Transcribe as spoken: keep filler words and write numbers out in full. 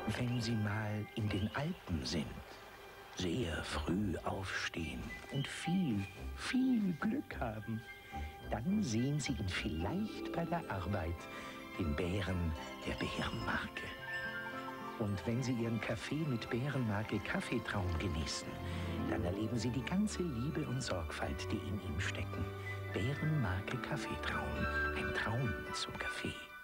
Wenn Sie mal in den Alpen sind, sehr früh aufstehen und viel, viel Glück haben, dann sehen Sie ihn vielleicht bei der Arbeit, den Bären der Bärenmarke. Und wenn Sie Ihren Kaffee mit Bärenmarke Kaffeetraum genießen, dann erleben Sie die ganze Liebe und Sorgfalt, die in ihm stecken. Bärenmarke Kaffeetraum, ein Traum zum Kaffee.